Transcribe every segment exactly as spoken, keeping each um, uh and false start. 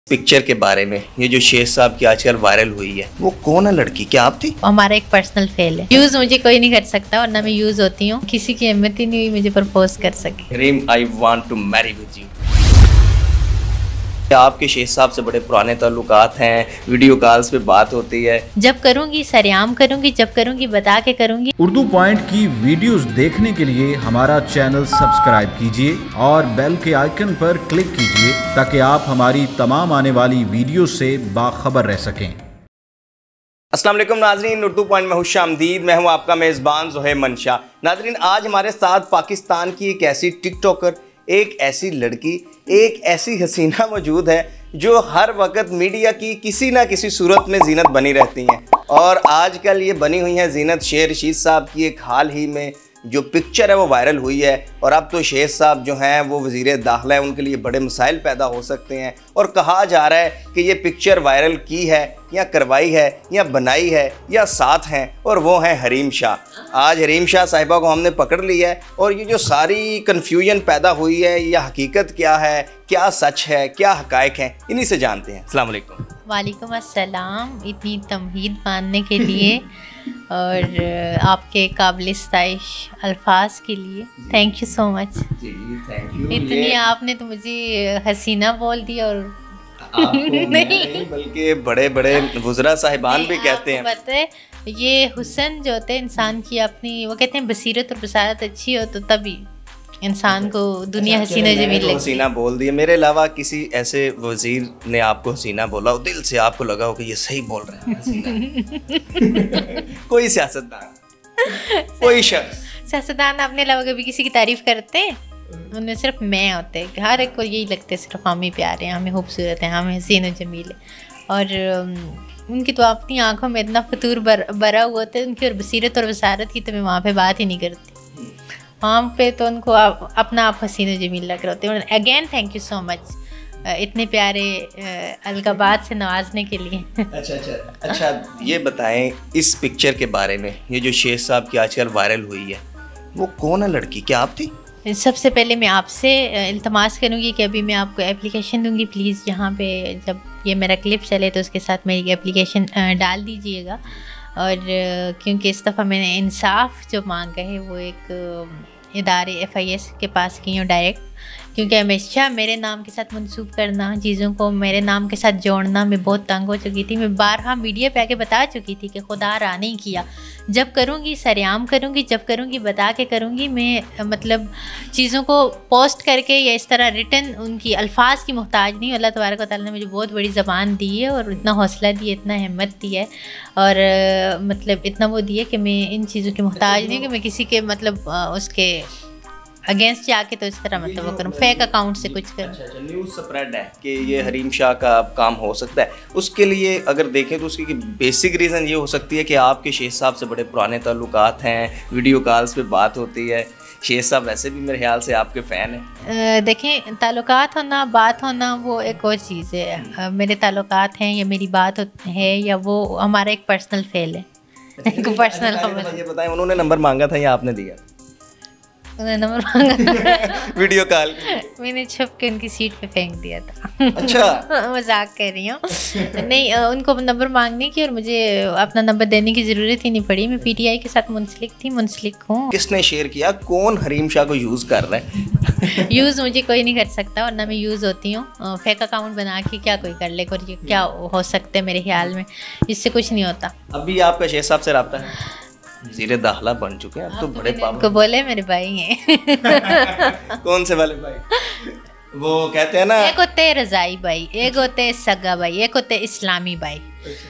Picture के बारे में, ये जो शेख साहब की आजकल वायरल हुई है, वो कौन है लड़की? क्या आप थी? हमारा एक पर्सनल फेल है। यूज मुझे कोई नहीं कर सकता और ना मैं यूज होती हूँ। किसी की हिम्मत ही नहीं हुई मुझे प्रपोज कर सके। Reem, I want to marry with you. आपके शेख साहब से बड़े पुराने ताल्लुकात हैं, वीडियो कॉल्स पे बात होती है। जब करूँगी सरेआम करूँगी, जब करूँगी बता के करूँगी। उर्दू पॉइंट की वीडियोस देखने के लिए हमारा चैनल सब्सक्राइब कीजिए और बेल के आइकन पर क्लिक कीजिए ताकि आप हमारी तमाम आने वाली वीडियो से बाखबर रह सकें। अस्सलाम वालेकुम नाजरीन, उर्दू पॉइंट में खुशामदीद। मैं हूं आपका मेज़बान ज़ोहैब मंशा। नाजरीन, आज हमारे साथ पाकिस्तान की एक ऐसी टिकटॉकर, एक ऐसी लड़की, एक ऐसी हसीना मौजूद है जो हर वक्त मीडिया की किसी ना किसी सूरत में जीनत बनी रहती हैं। और आजकल ये बनी हुई है जीनत शेर रशीद साहब की। एक हाल ही में जो पिक्चर है वो वायरल हुई है और अब तो शेख साहब जो हैं वो वज़ीर दाखिला है, उनके लिए बड़े मसाइल पैदा हो सकते हैं। और कहा जा रहा है कि ये पिक्चर वायरल की है या करवाई है या बनाई है या साथ हैं, और वो हैं हरीम शाह। आज हरीम शाह साहिबा को हमने पकड़ लिया है और ये जो सारी कन्फ्यूजन पैदा हुई है, यह हकीकत क्या है, क्या सच है, क्या हकायक हैं, इन्हीं से जानते हैं। अस्सलाम वालेकुम। वालेकुम अस्सलाम, इतनी तमहीद मानने के लिए और आपके काबिल स्ताइश अल्फाज के लिए थैंक यू सो मच। जी थैंक यू। इतनी आपने तो मुझे हसीना बोल दिया और नहीं, नहीं बल्कि बड़े बड़े वुज़रा साहिबान भी कहते हैं। पता है ये हुस्न जो होते हैं इंसान की, अपनी वो कहते हैं बसीरत और बसारत अच्छी हो तो तभी इंसान को दुनिया हसीना जमील लगती है। हसीना बोल दिया, मेरे अलावा किसी ऐसे वजीर ने आपको हसीना बोला हो, दिल से आपको लगा हो कि ये सही बोल रहे हैं? कोई सियासतदान, कोई शख्स सियासतदान अपने अलावा कभी किसी की तारीफ करते हैं? उनमें सिर्फ मैं होते हैं। हर एक को यही लगता है सिर्फ हम ही प्यारे हैं, हमें खूबसूरत हैं, हमें हसीन और जमील है। और उनकी तो अपनी आंखों में इतना फतूर बर, भरा हुआ होता है उनकी, और बसीरत और वसारत की तो मैं वहाँ पे बात ही नहीं करती। वहाँ पे तो उनको आप, अपना आप हसीन जमील लग रहे होते हैं। Again thank you so much इतने प्यारे अलकाबात से नवाजने के लिए। अच्छा अच्छा अच्छा ये बताएं इस पिक्चर के बारे में, ये जो शेख साहब की आजकल वायरल हुई है, वो कौन है लड़की? क्या आप थी? सबसे पहले मैं आपसे इल्तमास करूँगी कि अभी मैं आपको एप्लीकेशन दूँगी, प्लीज़ यहाँ पे जब ये मेरा क्लिप चले तो उसके साथ मेरी एप्लीकेशन डाल दीजिएगा। और क्योंकि इस दफ़ा मैंने इंसाफ जो मांगा है वो एक इदारे एफ आई एस के पास की हूँ डायरेक्ट, क्योंकि हमेशा मेरे नाम के साथ मंसूब करना, चीज़ों को मेरे नाम के साथ जोड़ना, मैं बहुत तंग हो चुकी थी। मैं बारहा मीडिया पे आके बता चुकी थी कि खुदा रा नहीं किया, जब करूँगी सरेआम करूँगी, जब करूँगी बता के करूँगी। मैं मतलब चीज़ों को पोस्ट करके या इस तरह रिटन उनकी अल्फाज की मोहताज नहीं। अल्लाह तबारक व तआला ने मुझे बहुत बड़ी ज़बान दी है और इतना हौसला दिया, इतना हिम्मत दी है और मतलब इतना वो दिया कि मैं इन चीज़ों की मोहताज नहीं कि मैं किसी के मतलब उसके अगेंस्ट जाके तो इस तरह मतलब वो करूँ, फेक अकाउंट से कुछ करूँ। अच्छा अच्छा न्यूज़ स्प्रेड है कि ये हरीम शाह का काम हो सकता है। उसके लिए अगर देखें तो उसकी बेसिक रीज़न ये हो सकती है कि आपके शेख साहब से बड़े पुराने ताल्लुकात हैं, वीडियो कॉल्स पे बात होती है। शेख साहब वैसे भी मेरे ख्याल से आपके फ़ैन हैं। देखें, ताल्लुकात होना, बात होना वो एक और चीज़ है। मेरे ताल्लुकात हैं या मेरी बात है या वो हमारा एक पर्सनल फेल है। एक पर्सनल ये बताएं, उन्होंने नंबर मांगा था या आपने दिया? नंबर मांगा वीडियो कॉल मैंने छुप के उनकी सीट पे फेंक दिया था। अच्छा मजाक कर रही हूँ। नहीं, उनको नंबर मांगने की और मुझे अपना नंबर देने की ज़रूरत ही नहीं पड़ी। मैं पीटीआई के साथ मुंसलिक थी, मुंसलिक हूँ। किसने शेयर किया? कौन हरीम शाह को यूज़ कर रहा है? यूज़ मुझे कोई नहीं कर सकता और ना मैं यूज़ होती हूँ। फेक अकाउंट बना के क्या कोई कर ले, और ये क्या हो सकता है मेरे ख्याल में, इससे कुछ नहीं होता। अभी आपका शेख साहब से रब्ता है? वज़ीर दाखिला बन चुके हैं अब तो, बड़े पापा को बोले मेरे भाई हैं। कौन से वाले भाई? वो कहते हैं ना, एक होते हैं रज़ाई भाई, एक होते हैं सगा भाई, एक होते हैं इस्लामी भाई।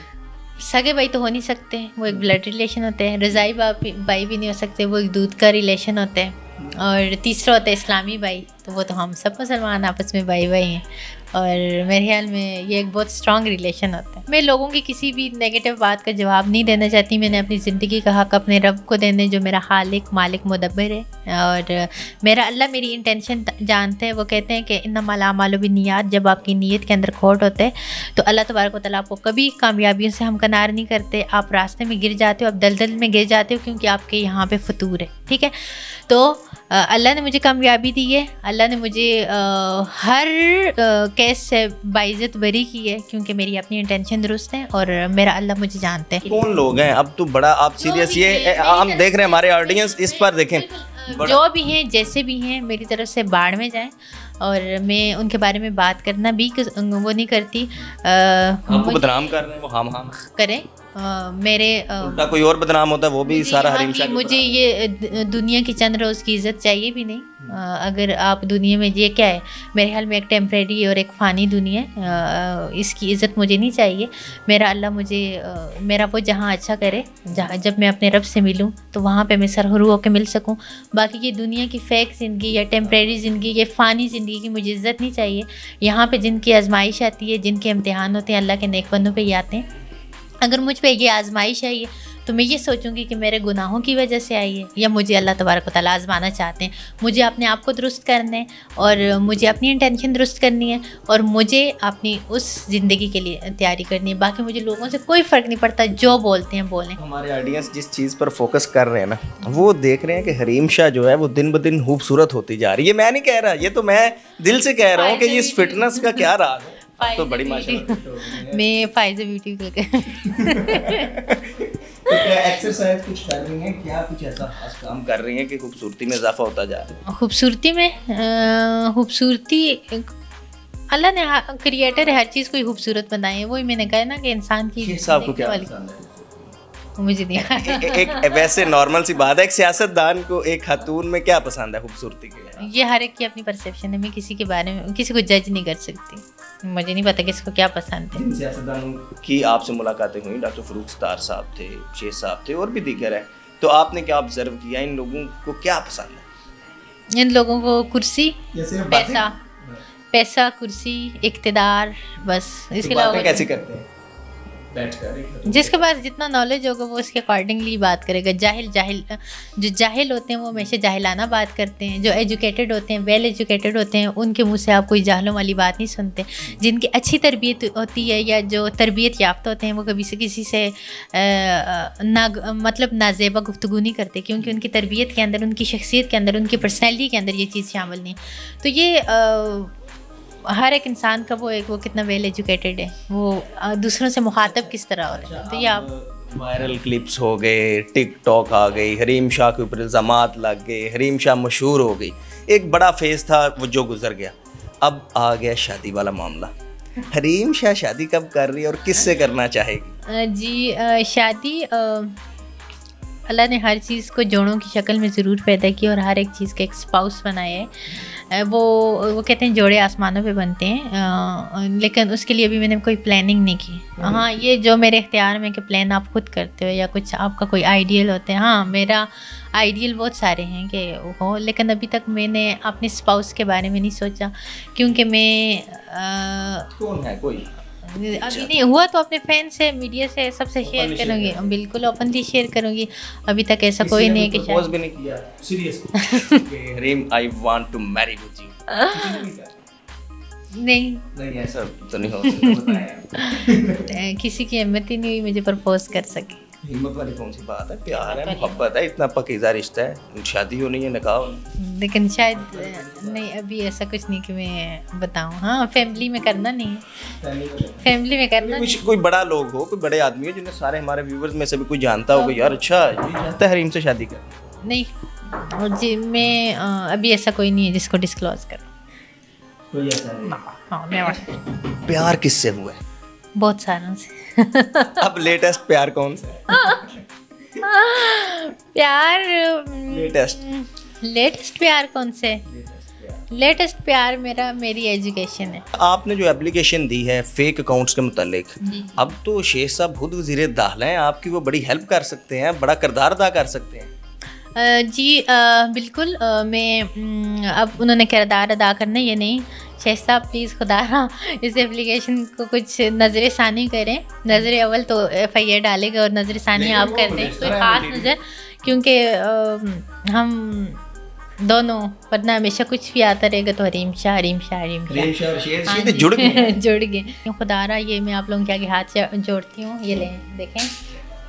सगे भाई तो हो नहीं सकते, वो एक ब्लड रिलेशन होते हैं। रज़ाई भाई भी नहीं हो सकते, वो एक दूध का रिलेशन होते हैं। और तीसरा होता है इस्लामी भाई, तो वो तो हम सब मुसलमान आपस में भाई भाई हैं। और मेरे ख्याल में ये एक बहुत स्ट्रॉन्ग रिलेशन होता है। मैं लोगों की किसी भी नेगेटिव बात का जवाब नहीं देना चाहती। मैंने अपनी ज़िंदगी का हक़ अपने रब को देने, जो मेरा खालिक मालिक मुदब्बिर है। और मेरा अल्लाह मेरी इंटेंशन जानते हैं। वो कहते हैं कि इन्नमल अमालु बिन्नियात, जब आपकी नीयत के अंदर खोट होते हैं तो अल्लाह तबारक व तआला आपको कभी कामयाबियों से हमकनार नहीं करते। आप रास्ते में गिर जाते हो, आप दलदल में गिर जाते हो क्योंकि आपके यहाँ पे फतूर है। ठीक है, तो अल्लाह ने मुझे कामयाबी दी है, अल्लाह ने मुझे आ, हर आ, केस से बाइज्जत बरी की है, क्योंकि मेरी अपनी इंटेंशन दुरुस्त है और मेरा अल्लाह मुझे जानते हैं। कौन लोग हैं अब तो बड़ा आप सीरियस, ये हम देख रहे हैं हमारे ऑडियंस इस पर देखें, जो भी हैं जैसे भी हैं मेरी तरफ से बाढ़ में जाएं, और मैं उनके बारे में बात करना भी वो नहीं करती। आपको बदनाम कर रहे हैं वो हम हम करें, आ, मेरे उल्टा कोई और बदनाम होता है वो भी सारा हरीम शाह। मुझे ये दुनिया की चंद रोज़ की इज़्ज़त चाहिए भी नहीं। आ, अगर आप दुनिया में, ये क्या है मेरे ख्याल में, एक टेम्प्रेरी और एक फ़ानी दुनिया है, इसकी इज़्ज़त मुझे नहीं चाहिए। मेरा अल्लाह मुझे आ, मेरा वो जहाँ अच्छा करे, जहाँ जब मैं अपने रब से मिलूँ तो वहाँ पे मैं सरहरू होकर मिल सकूँ। बाकी ये दुनिया की फ़ेक ज़िंदगी या टेम्प्रेरी ज़िंदगी, ये फ़ानी ज़िंदगी की मुझे इज़्ज़त नहीं चाहिए। यहाँ पे जिनकी आजमाइश आती है, जिनके इम्तिहान होते हैं, अल्लाह के नेक बंदों पे ही आते हैं। अगर मुझ पे ये आजमाइश आई है तो मैं ये सोचूंगी कि मेरे गुनाहों की वजह से आई है, या मुझे अल्लाह तबारक व तआला आजमाना चाहते हैं। मुझे अपने आप को दुरुस्त करना है और मुझे अपनी इंटेंशन दुरुस्त करनी है और मुझे अपनी उस ज़िंदगी के लिए तैयारी करनी है। बाकी मुझे लोगों से कोई फ़र्क नहीं पड़ता, जो बोलते हैं बोलें। हमारे ऑडियंस जिस चीज़ पर फोकस कर रहे हैं ना, वो देख रहे हैं कि हरीम शाह जो है वो दिन ब दिन खूबसूरत होती जा रही है। मैं नहीं कह रहा, ये तो मैं दिल से कह रहा हूँ कि इस फिटनेस का क्या राज है। तो बड़ी माशाल्लाह मैं फाइज़ा ब्यूटी के एक्सरसाइज कुछ कर रही हैं क्या, कुछ ऐसा खास काम कर रही हैं कि खूबसूरती में इजाफा होता जा रहा है? खूबसूरती में खूबसूरती अल्लाह ने क्रिएटर है, हर चीज़ को खूबसूरत बनाई है। वही मैंने कहा ना कि इंसान की साहब को क्या पसंद है? मुझे नहीं एक, एक वैसे नॉर्मल सी बात है, एक सियासतदान को एक खातून में क्या पसंद है खूबसूरती के? ये हर एक की अपनी परसेप्शन है। मैं किसी के बारे में किसी को जज नहीं कर सकती। मुझे नहीं पता किसको क्या पसंद है। जिन सियासतदानों की आपसे मुलाकातें हुई, डॉक्टर फरूक सत्तार साहब थे, शेख साहब थे और भी दीगर है, तो आपने क्या ऑब्जर्व किया, इन लोगों को क्या पसंद है? इन लोगों को कुर्सी, पैसा, पैसा, कुर्सी, इक़्तिदार, बस। इसके अलावा कैसे करते हैं? जिसके पास जितना नॉलेज होगा वो उसके अकॉर्डिंगली बात करेगा। जाहिल जाहिल जो जाहिल होते हैं वो हमेशा जाहिलाना बात करते हैं। जो एजुकेटेड होते हैं, वेल एजुकेटेड होते हैं, उनके मुंह से आप कोई जाहलों वाली बात नहीं सुनते। जिनकी अच्छी तरबियत होती है या जो तरबियत याफ्ता होते हैं वो कभी से किसी से ना मतलब नाजेबा गुफ्तगू नहीं करते, क्योंकि उनकी तरबियत के अंदर, उनकी शख्सियत के अंदर, उनकी पर्सनैलिटी के अंदर ये चीज़ शामिल नहीं। तो ये आ, हर एक इंसान का वो एक वो कितना वेल एजुकेटेड है, वो दूसरों से मुखातब किस तरह हो रहा है। तो ये आप वायरल क्लिप्स हो गए, टिकटॉक आ गई, हरीम शाह के ऊपर इल्ज़ामात लग गए, हरीम शाह मशहूर हो गई, एक बड़ा फेज़ था वो जो गुजर गया। अब आ गया शादी वाला मामला। हरीम शाह शादी कब कर रही है और किससे करना चाहेगी? जी आ, शादी आ, अल्लाह ने हर चीज़ को जोड़ों की शक्ल में ज़रूर पैदा किया और हर एक चीज़ का एक स्पाउस बनाया है। वो वो कहते हैं जोड़े आसमानों पे बनते हैं, लेकिन उसके लिए अभी मैंने कोई प्लानिंग नहीं की। हाँ, ये जो मेरे इख्तियार में कि प्लान आप खुद करते हो या कुछ आपका कोई आइडियल होता है। हाँ, मेरा आइडियल बहुत सारे हैं कि हो, लेकिन अभी तक मैंने अपने स्पाउस के बारे में नहीं सोचा, क्योंकि मैं आ, कौन है कोई अभी नहीं हुआ तो अपने फैन से, मीडिया से, सबसे शेयर करूँगी, बिल्कुल ओपनली शेयर करूँगी। अभी तक ऐसा कोई नहीं है कि प्रपोज भी नहीं किया seriously Hareem I want to marry with you? नहीं नहीं, ऐसा तो नहीं हो सकता। किसी की हिम्मत ही नहीं हुई मुझे प्रपोज कर सके। हिम्मत वाली कौन सी बात है? प्यार है, मोहब्बत है, इतना पकीज़ा रिश्ता है, शादी होनी है, निकाह। लेकिन शायद नहीं, अभी ऐसा कुछ नहीं कि मैं बताऊं। हाँ, फैमिली में करना नहीं है, फैमिली में करना कुछ कोई बड़ा लोग हो, कोई बड़े आदमी हो जिन्हें सारे हमारे व्यूवर्स में से भी कोई जानता हो कि यार अच्छा ये चाहता है हरीम से शादी कर। नहीं जी, मैं अभी ऐसा कोई नहीं है जिसको डिस्क्लोज करूँ। कोई ऐसा नहीं? हाँ, मैं प्यार किससे हुआ है? बहुत सारों से। अब लेटेस्ट प्यार कौन सा है? प्यार लेटेस्ट लेटेस्ट प्यार कौन से? लेटेस्ट प्यार मेरा मेरी एजुकेशन है। आपने जो एप्लीकेशन दी है फेक अकाउंट्स के मुतालिक, अब तो शेख साहब खुद वज़ीर दाखिला हैं, आपकी वो बड़ी हेल्प कर सकते हैं, बड़ा किरदार अदा कर सकते हैं। जी आ, बिल्कुल आ, मैं अब उन्होंने किरदार अदा करना, ये नहीं। शेख साहब प्लीज़ खुदा इस एप्लीकेशन को कुछ नज़र सानी करें। नज़र अव्वल तो एफ आई आर डालेगा और नज़र सानी आप कर दें, कोई ख़ास नज़र, क्योंकि हम दोनों, वरना हमेशा कुछ भी आता रहेगा तो हरीम शाह हरीम शाह हरीम शाह जुड़ गए जुड़ गए खुदारा। ये मैं आप लोगों के आगे हाथ जोड़ती हूँ, ये लें देखें,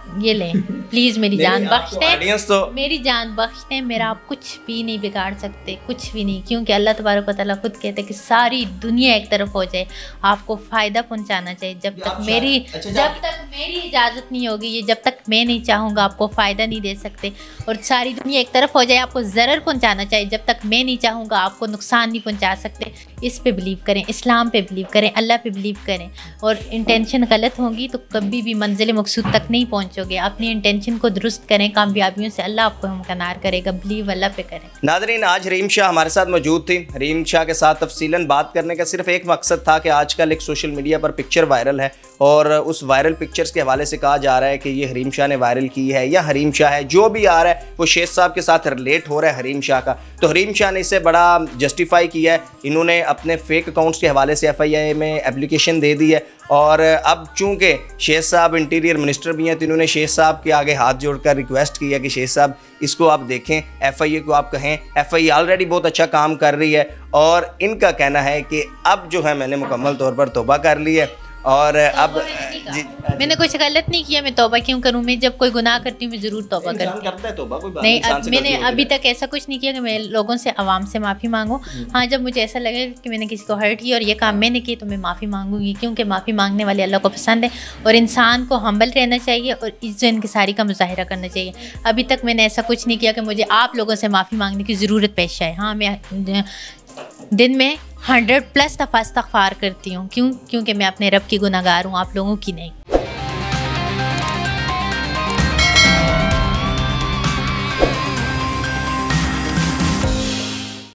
ये लें प्लीज़, मेरी जान बख्श दें, तो मेरी जान बख्श दें। मेरा आप कुछ भी नहीं बिगाड़ सकते, कुछ भी नहीं, क्योंकि अल्लाह तबारक व तआला खुद कहते हैं कि सारी दुनिया एक तरफ हो जाए, आपको फ़ायदा पहुंचाना चाहिए। जब तक मेरी अच्छा, जब तक मेरी इजाज़त नहीं होगी, ये जब तक मैं नहीं चाहूँगा आपको फ़ायदा नहीं दे सकते। और सारी दुनिया एक तरफ हो जाए, आपको ज़रर पहुँचाना चाहिए, जब तक मैं नहीं चाहूँगा आपको नुकसान नहीं पहुँचा सकते। इस पे बिलीव करें, इस्लाम पे बिलीव करें, अल्लाह पे बिलीव करें। और इंटेंशन गलत होगी तो कभी भी मंजिल मकसूद तक नहीं पहुंचोगे। अपनी इंटेंशन को दुरुस्त करें, कामयाबियों से अल्लाह आपको हमकनार करेगा। बिलीव अल्लाह पे करें। नाज़रीन, आज हरीम शाह हमारे साथ मौजूद थी। हरीम शाह के साथ तफसीलन बात करने का सिर्फ एक मकसद था कि आजकल एक सोशल मीडिया पर पिक्चर वायरल है और उस वायरल पिक्चर्स के हवाले से कहा जा रहा है कि ये हरीम शाह ने वायरल की है या हरीम शाह है, जो भी आ रहा है वो शेख साहब के साथ रिलेट हो रहा है हरीम शाह का। तो हरीम शाह ने इसे बड़ा जस्टिफाई किया है। इन्होंने अपने फेक अकाउंट्स के हवाले से एफ आई आई में एप्लीकेशन दे दी है और अब चूंकि शेख साहब इंटीरियर मिनिस्टर भी हैं तो इन्होंने शेख साहब के आगे हाथ जोड़कर रिक्वेस्ट की है कि शेख साहब इसको आप देखें, एफ आई ए को आप कहें। एफ आई ए ऑलरेडी बहुत अच्छा काम कर रही है और इनका कहना है कि अब जो है मैंने मुकम्मल तौर पर तौबा कर ली है और अब जी, मैंने कुछ गलत नहीं किया, मैं तौबा क्यों करूं? मैं जब कोई गुनाह करती हूँ मैं ज़रूर तौबा करती हूँ। करता है तौबा, कोई बात नहीं, नहीं, अब मैंने अभी तक ऐसा कुछ नहीं किया कि मैं लोगों से आवाम से माफ़ी मांगूँ। हाँ, जब मुझे ऐसा लगे कि मैंने किसी को हर्ट किया और ये काम मैंने किया तो मैं माफ़ी मांगूंगी, क्योंकि माफ़ी मांगने वाले अल्लाह को पसंद है और इंसान को हम्बल रहना चाहिए और इज्जत इनकिसारी का मुजाहिरा करना चाहिए। अभी तक मैंने ऐसा कुछ नहीं किया कि मुझे आप लोगों से माफ़ी मांगने की ज़रूरत पेश आए। हाँ, मैं दिन में हंड्रेड प्लस दफ़ा इस्तग़फ़ार करती हूँ। क्यों? क्योंकि मैं अपने रब की गुनहगार हूँ, आप लोगों की नहीं।